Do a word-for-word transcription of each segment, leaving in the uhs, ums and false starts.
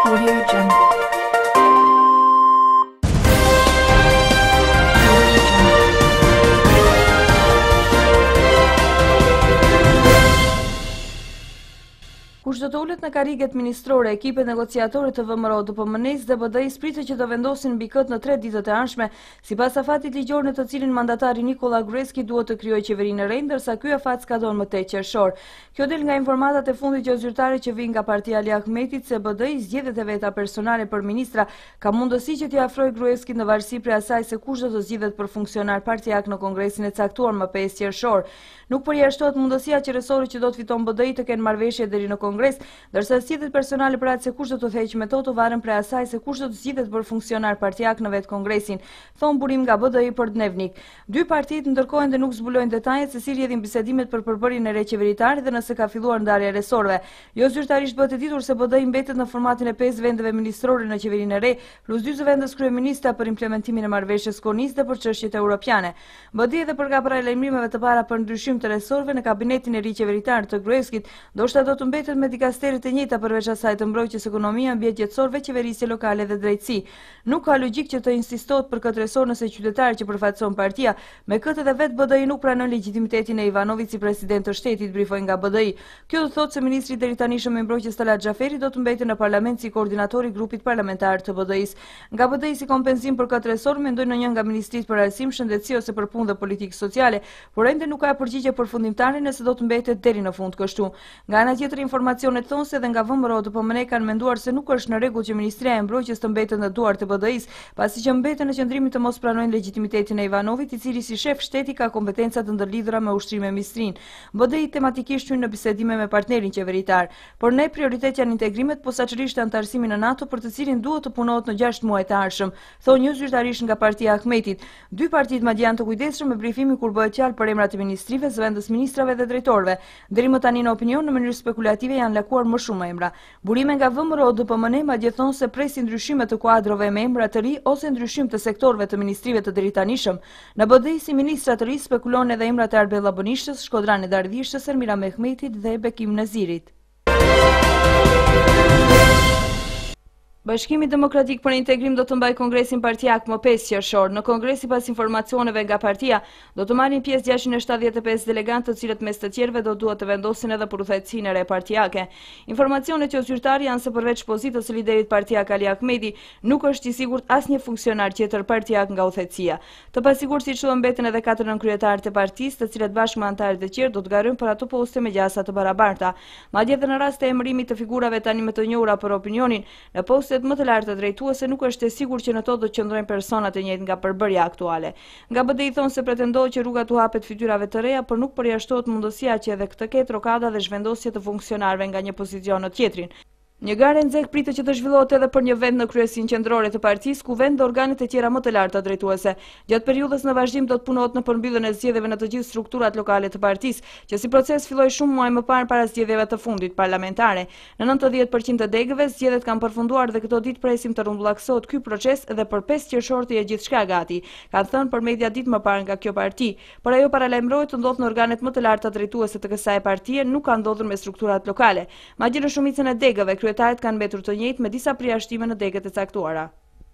Audio Jungle. Kush do të ulet në karriget ministrore, ekipet negociatore të V M R O, D P M N-s dhe B D I-s pritet që të vendosin mbi këtë në tre ditët e ardhshme, sipas afatit ligjor në të cilin mandatari Nikola Gruevski duhet të krijojë qeverinë e re, ndërsa ky afat skadon më tej qershor. Kjo del nga informatat e fundit që zyrtare që vijnë nga Partia Ali Ahmetit se B D I zgjedhet e veta personale për ministra, ka mundësi që t'i afrojë Gruevskit në varësi prej asaj se kush do të zgjidhet për funksionar partijak në kongresin e caktuar më pesë qershor. Nuk përjashtohet mundësia që resori që do të fiton B D I të kenë marrëveshje deri në kongres, ndërsa zgjedhjet personale për atë se kush do të theqë me to të varen prej asaj se kush do të zgjidhet për funksionar partijak në vetë kongresin, thon burim nga B D I për Dnevnik. Dy partitë ndërkohën dhe nuk zbulojnë detajet se si rrjedhin bisedimet për përbërjen e re qeveritare dhe nëse ka filluar ndarja e resorëve. Jo zyrtarisht bëhet e ditur se B D I mbetet në formatin e pesë vendeve ministrore në qeverinë e re, plus dy zëvendës kryeministra për implementimin e marrëveshjes konis dhe për çështjet europiane. B D I edhe përka para lajmërimeve të para për ndryshim të resorëve në kabinetin e ri qeveritar të Gruevskit, ndoshta do të mbetet me dikasterit e njëjta përveç asaj të mbrojtjes ekonomia, mbiet jetësorëve, qeverisje lokale dhe drejtësi. Nuk ka logjik që të insistohet për këtë resor nëse qytetarët që përfaqëson partia, me këtë edhe vetë B D I nuk pranon legjitimitetin e Ivanovit si president të shtetit, brifoi nga B D I. Kjo do thotë se ministri deri tani shumë i mbrojtjes Talat Xhaferi do të mbetet në parlament si koordinatori i grupit parlamentar të B D I-s. Nga B D I si kompenzim për këtë resor mendojnë në një nga ministritë për arsim, shëndetësi ose për punë dhe politikë sociale, por ende nuk ka përgjigje përfundimtare nëse do të mbetet deri në fund kështu. Nga ana tjetër, informacionet thonë se edhe nga V M R O D P M N kanë menduar se nuk është në rregull që Ministria e Mbrojtjes të mbetet në duart të B D I-s, pasi që mbeten në qëndrimit të mos pranojnë legjitimitetin e Ivanovit, i cili si shef shteti ka kompetenca të ndërlidhura me ushtrimin e ministrinë. B D I tematikisht hyn në bisedime me partnerin qeveritar, por ne prioritet janë integrimet, posaçërisht antarësimi në NATO, për të cilin duhet të punohet në gjashtë muaj të ardhshëm, thonë një zyrtarish nga Partia Ahmetit. Dy partitë madje janë të kujdesshëm me brifimin kur bëhet fjalë për emrat e ministrive, zëvendës ministrave dhe drejtorëve. Deri më tani në opinion në mënyrë spekulative janë lakuar më shumë emra. Burime nga V M R O D P M N madje thonë se presin ndryshime të kuadrove me emra të ri ose ndryshim të sektorëve të ministrive të deritanishëm. Në B D I si ministra të ri spekulon edhe emrat e Arbella Bonishës, Shkodrane Dardhishës, Ermira Mehmetit dhe Bekim Nezirit. Bashkimi Demokratik për Integrim do të mbajë kongresin partijak më pesë qershor. Në kongres, sipas informacioneve nga partia, do të marrin pjesë gjashtëqind e shtatëdhjetë e pesë delegantë, të cilët mes të tjerëve do duhet të vendosin edhe për udhëheqësinë e re partijake. Informacionet që zyrtari janë se përveç pozitës së liderit partijak Ali Ahmeti, nuk është i sigurt asnjë funksionar tjetër partijak nga udhëheqësia. Të pasigurt siç u mbeten edhe katër nënkryetarët e partisë, të cilët bashkë me anëtarët e tjerë do të garojnë për ato poste me gjasa të barabarta. Madje edhe në rast të emërimit të figurave tani më të njohura për opinionin, në poste më të lartë të drejtuese nuk është e sigurt që në to do të qëndrojnë personat e njëjtë nga përbërja aktuale. Nga B D I thonë se pretendohet që rruga t'u hapet fytyrave të reja, por nuk përjashtohet mundësia që edhe këtë ketë rokada dhe zhvendosje të funksionarëve nga një pozicion në tjetrin. Një garë nxehtë pritet që të zhvillohet edhe për një vend në kryesinë qendrore të partisë, ku vend dhe organet e tjera më të larta drejtuese. Gjatë periudhës në vazhdim do të punohet në përmbylljen e zgjedhjeve në të gjithë strukturat lokale të partisë, që si proces filloi shumë muaj më parë para zgjedhjeve të fundit parlamentare. Në nëntëdhjetë përqind të degëve zgjedhjet kanë përfunduar dhe këto ditë presim të rrumbullaksohet ky proces dhe për pesë qershor të jetë gjithçka gati, kanë thënë për media ditë më parë nga kjo parti. Por ajo paralajmërohet të ndodhë në organet më të larta drejtuese të kësaj partie, nuk ka ndodhur me strukturat lokale. Madje në shumicën e degëve kryetaret kanë mbetur të njëjtë me disa përjashtime në degët e caktuara.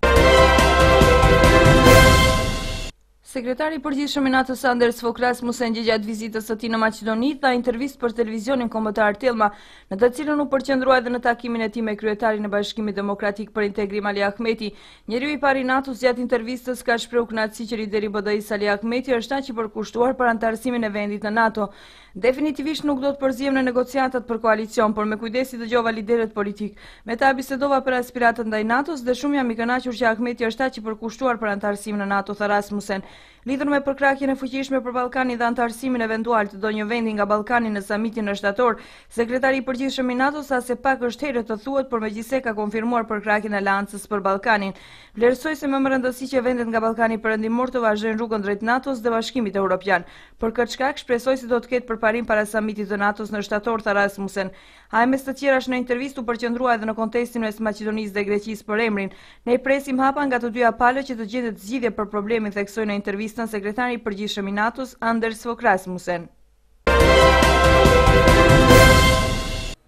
Sekretari i përgjithshëm i NATO-s Anders Fogh Rasmussen gjatë vizitës së tij në Maqedoni dha intervistë për televizionin kombëtar Telma, në të cilën u përqendrua edhe në takimin e tij me kryetarin e Bashkimit Demokratik për Integrim Ali Ahmeti. Njeriu i parë i NATO-s gjatë intervistës ka shprehur kënaqësi që lideri B D I-s Ali Ahmeti është aq i përkushtuar për antarësimin e vendit në NATO. Definitivisht nuk do të përzihem në negociatat për koalicion, por me kujdes i dëgjova liderët politik. Me ta bisedova për aspiratët ndaj NATO-s dhe shumë jam i kënaqur që Ahmeti është aq i përkushtuar për antarësimin në NATO, tha Rasmussen. Lidhur me përkrahjen e fuqishme për Ballkanin dhe antarësimin eventual të ndonjë vendi nga Ballkani në samitin nënshtator, sekretari i përgjithshëm i NATO sa se pak është herë të thuhet, por megjithëse ka konfirmuar përkrahjen e aleancës për Ballkanin. Vlerësoi se më rëndësi që vendet nga Ballkani perëndimor të vazhdojnë rrugën drejt NATO-s dhe Bashkimit Evropian. Për këtë shkak shpresoi se do të ketë përparim para samitit të NATO-s në shtator, tha Rasmussen. Ai mes të tjerash në intervistë u përqendrua edhe në kontekstin mes Maqedonisë dhe Greqisë për emrin. Ne presim hapa nga të dyja palët që të gjendet zgjidhje për problemin, theksoi në intervistën sekretari i përgjithshëm i NATO-s Anders Fogh Rasmussen.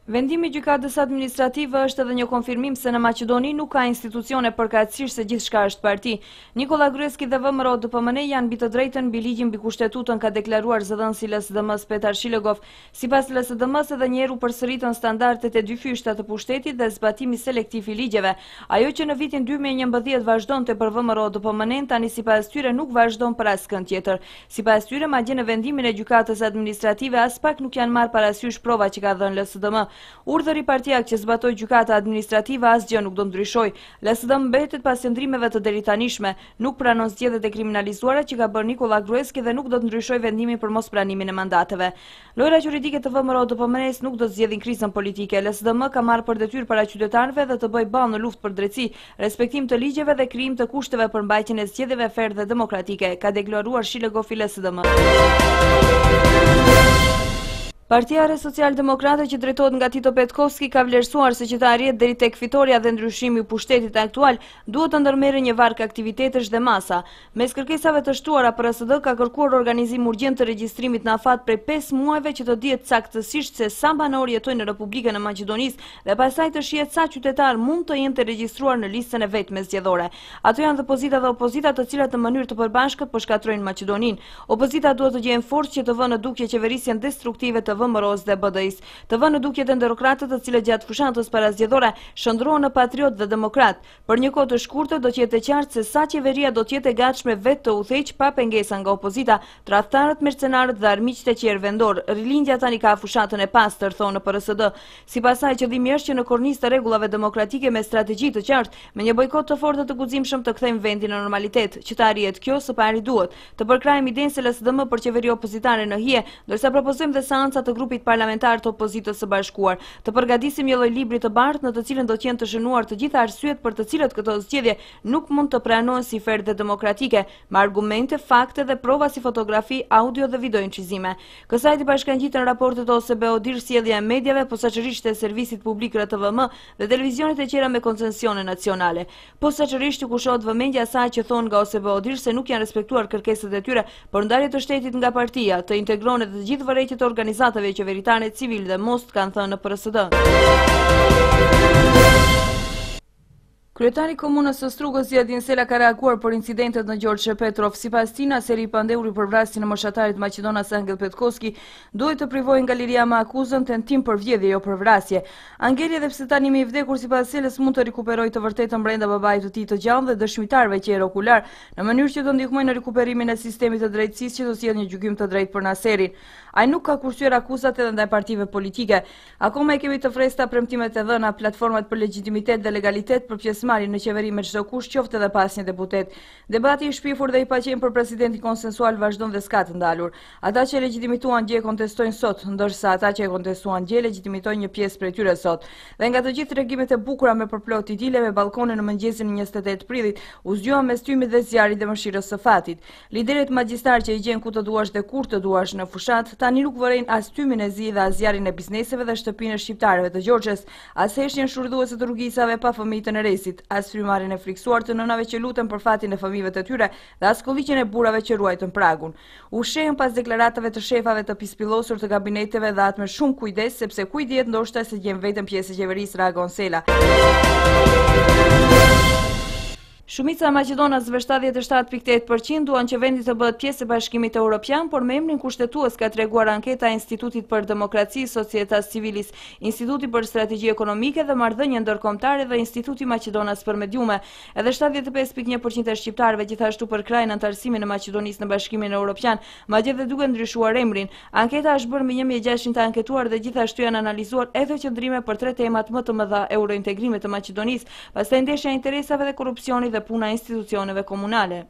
Vendimi i gjykatës administrative është edhe një konfirmim se në Maqedoni nuk ka institucione përkatësisht se gjithçka është parti. Nikola Gruevski dhe V M R O D P M N janë mbi të drejtën mbi ligjin mbi kushtetutën, ka deklaruar zëdhënësi L S D M-s Petar Shilegov. Sipas L S D M-s edhe një herë u përsëritën standardet e dy fyshta të pushtetit dhe zbatimi selektiv i ligjeve. Ajo që në vitin dy mijë e njëmbëdhjetë vazhdonte për V M R O D P M N tani sipas tyre nuk vazhdon për askënd tjetër. Sipas tyre, madje në vendimin e gjykatës administrative as pak nuk janë marrë parasysh prova që ka dhënë L S D M. Urdhëri partiak që zbatoi gjykata administrative asgjë nuk do ndryshojë. L S D M mbetet pas qëndrimeve të deritanishme, nuk pranon zgjedhjet e kriminalizuara që ka bërë Nikola Gruevski dhe nuk do të ndryshojë vendimin për mospranimin e mandateve. Lojrat juridike të V M R O D P M N-s nuk do të zgjedhin krizën politike. L S D M ka marrë për detyrë para qytetarëve dhe të bëjë ballë në luftë për drejtësi, respektim të ligjeve dhe krijim të kushteve për mbajtjen e zgjedhjeve fair dhe demokratike, ka deklaruar Shilegov i L S D M. Partia Re Social-Demokrate që drejtohet nga Tito Petkovski ka vlerësuar se që të arrihet deri tek fitoria dhe ndryshimi i pushtetit aktual duhet të ndërmerrë një varg aktivitetesh dhe masa. Mes kërkesave të shtuara, P R S D ka kërkuar organizim urgjent të regjistrimit në afat prej pesë muajve që të dihet saktësisht se sa banorë jetojnë në Republikën e Maqedonisë dhe pastaj të shihet sa qytetar mund të jenë të regjistruar në listën e vetme zgjedhore. Ato janë opozita dhe opozita të cilat në mënyrë të përbashkët po shkatrojnë Maqedoninë. Opozita duhet të gjejnë forcë që të vënë në dukje qeverisjen destruktive të V M R O S dhe B D I-s, të vënë në dukje të ndërokratët të cilët gjatë fushatës parazgjedhore shndrohen në patriot dhe demokrat. Për një kohë të shkurtër do të jetë e qartë se sa qeveria do të jetë e gatshme vetë të udhëheq pa pengesa nga opozita, tradhtarët, mercenarët dhe armiqtë e qerë vendor. Rilindja tani ka fushatën e pastër, thonë në P R S D. Sipas saj, qëllimi është që në kornizë të rregullave demokratike me strategji të qartë, me një bojkot të fortë të guximshëm të kthejmë vendin në normalitet. Që të arrihet kjo, së pari duhet të përkrahemi idenë se L S D M për qeveri opozitare në hije, ndërsa propozojmë dhe seanca të grupit parlamentar të opozitës së bashkuar, të përgatisim një lloj libri të bardhë në të cilën do të jenë të shënuar të gjitha arsyet për të cilët këto zgjedhje nuk mund të pranohen si fair dhe demokratike, me argumente, fakte dhe prova si fotografi, audio dhe video incizime. Kësaj i bashkangjiten raportet O S B O D I R, sjellja e medjave, posaçërisht e servisit publik R T V M dhe televizionit e qera me koncesione nacionale. Posaçërisht u kushohet vëmendja asaj që thonë nga O S B O D I R se nuk janë respektuar kërkesat e tyre për ndarje të shtetit nga partia, të integronet të gjithë vërejtjet e organizatave qeveritare civil dhe most, kanë thënë në P R S D. Kryetari i komunës së Strugës Ziadin Sela ka reaguar për incidentet në Gjorgje Petrov. Sipas tij, Naseri i pandeuri për vrasjen e moshatarët maqedonas Angel Petkovski duhet të privojë nga liria me akuzën tentim për vjedhje, jo për vrasje. Angeli, edhe pse tani më i vdekur sipas Selës, mund të rikuperojë të vërtetën brenda babait të tij të gjallë dhe dëshmitarëve që erë okular, në mënyrë që të ndihmojnë në rikuperimin e sistemit të drejtësisë që do sjellë një gjykim të drejtë për Naserin. Ai nuk ka kursyer akuzat edhe ndaj partive politike. Akoma e kemi të freskëta premtimet e dhëna platformat për legjitimitet dhe legalitet për pjesëmarrjen në qeveri me çdo kush, qoftë edhe pas një deputet. Debati i shpifur dhe i paqen për presidentin konsensual vazhdon dhe s'ka të ndalur. Ata që legjitimituan gjë kontestojnë sot, ndërsa ata që e kontestuan gjë legjitimitojnë një pjesë prej tyre sot. Dhe nga të gjithë tregimet e bukura me përplot idile me balkone në mëngjesin e njëzet e tetë prillit, u zgjuan mes tymit dhe zjarrit dhe mëshirës së fatit. Liderët magjistar që i gjen ku të duash dhe kur të duash në fushat, tani nuk vërejnë as tymin e zi dhe as zjarrin e bizneseve dhe shtëpinë e shqiptarëve të Gjorgjes, as heshtjen shurdhuese të rrugisave pa fëmijë të neresit, as frymarrjen e friksuar të nënave që luten për fatin e fëmijëve të tyre dhe as kolliqjen e burrave që ruajtën pragun. U shehen pas deklaratave të shefave të pispillosur të gabineteve dhe atë me shumë kujdes, sepse kujt dihet ndoshta se gjen vetëm pjesë e qeverisë, reagon Sela. Shumica e maqedonasve shtatëdhjetë e shtatë pikë tetë përqind duan që vendi të bëhet pjesë e Bashkimit Evropian, por me emrin kushtetues, ka treguar anketa e Institutit për Demokraci, Societas Civilis, Instituti për Strategji Ekonomike dhe Marrëdhënie Ndërkombëtare dhe Instituti Maqedonas për Mediume. Edhe shtatëdhjetë e pesë pikë një përqind e shqiptarëve gjithashtu përkrajnë anëtarësimin e Maqedonisë në Bashkimin Evropian, madje dhe duke ndryshuar emrin. Anketa është bërë me një mijë e gjashtëqind të anketuar dhe gjithashtu janë analizuar edhe qëndrime për tre temat më të mëdha: eurointegrimit të Maqedonisë, pastaj ndeshja e interesave dhe korrupsioni dhe puna e institucioneve komunale.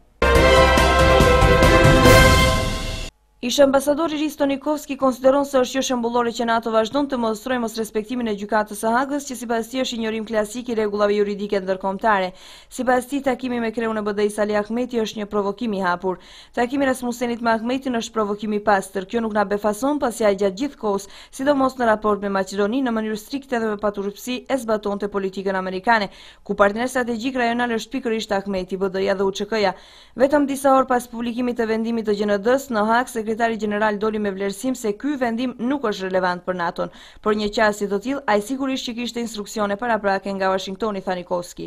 Ish ambasadori Risto Nikovski konsideron se është jo shembullore që NATO vazhdon të mostrojë mosrespektimin e gjykatës së Hagës, që sipas tij është injorim klasik i rregullave juridike ndërkombëtare. Sipas tij, takimi me kreun e B D I-s Ali Ahmeti është një provokim i hapur. Takimi Rasmusenit me Ahmetin është provokim i pastër. Kjo nuk na befason, pasi ai gjatë gjithë kohës, sidomos në raport me Maqedoninë, në mënyrë strikte dhe me paturpsi e zbatonte politikën amerikane, ku partner strategjik rajonal është pikërisht Ahmeti, B D I-ja dhe U Ç K-ja. Vetëm disa orë pas publikimit të vendimit të G N D-s në Hag, sekretari gjeneral doli me vlerësim se ky vendim nuk është relevant për NATO-n. Për një qasje të tillë, ai sigurisht që kishte instruksione paraprake nga Washingtoni, tha Nikoski.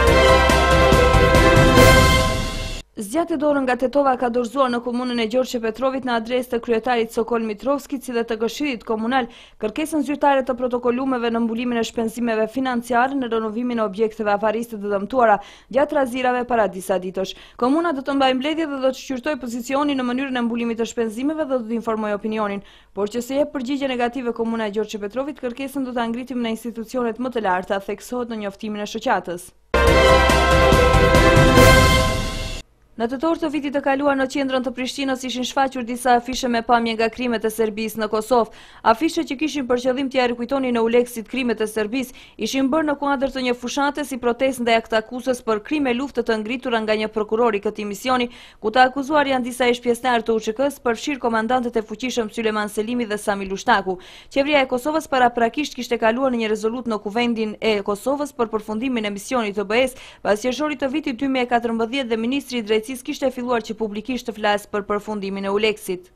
Zgjatje dorën nga Tetova ka dorëzuar në komunën e Gjorgje Petrovit në adresë të kryetarit Sokol Mitrovskit si dhe të Këshillit Komunal kërkesën zyrtare të protokollumeve në mbulimin e shpenzimeve financiare në renovimin e objekteve avariste të dëmtuara gjatë razirave para disa ditësh. Komuna do të mbajë mbledhje dhe do të shqyrtojë pozicionin në mënyrën e mbulimit të shpenzimeve dhe do të informojë opinionin, por që se jep përgjigje negative komuna e Gjorgje Petrovit, kërkesën do ta ngritim në institucionet më të larta, theksohet në njoftimin e shoqatës. Në tetor të vitit të kaluar në qendrën të Prishtinës ishin shfaqur disa afishe me pamje nga krimet e Serbisë në Kosovë. Afishe që kishin për qëllim t'ia rikujtonin në Uleksit krimet e Serbisë ishin bërë në kuadër të një fushate si protestë ndaj aktakusës për krime lufte të ngritura nga një prokuror i këtij misioni, ku të akuzuar janë disa ish pjesëtar të U Ç K-s, përfshir komandantët e fuqishëm Süleyman Selimi dhe Sami Lushtaku. Qeveria e Kosovës paraprakisht kishte kaluar në një rezolut në Kuvendin e Kosovës për përfundimin e misionit të B E S pas qershorit të vitit dy mijë e katërmbëdhjetë dhe ministri i drejtësisë kishte filluar që publikisht të flasë për përfundimin e Uleksit.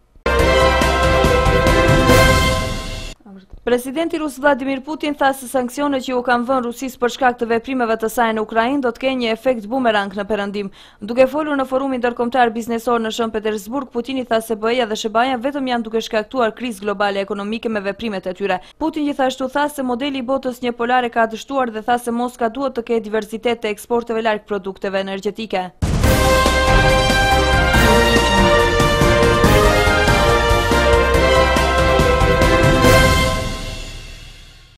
Presidenti rus Vladimir Putin tha se sanksionet që u kanë vënë Rusisë për shkak të veprimeve të saj në Ukrainë do të kenë një efekt bumerang në perëndim. Duke folur në forumin ndërkombëtar biznesor në Shën Petersburg, Putini tha se B E A dhe S B A-ja vetëm janë duke shkaktuar krizë globale ekonomike me veprimet e tyre. Putin gjithashtu tha se modeli i botës njëpolare ka dështuar dhe tha se Moska duhet të ketë diversitet të eksporteve larg produkteve energjetike.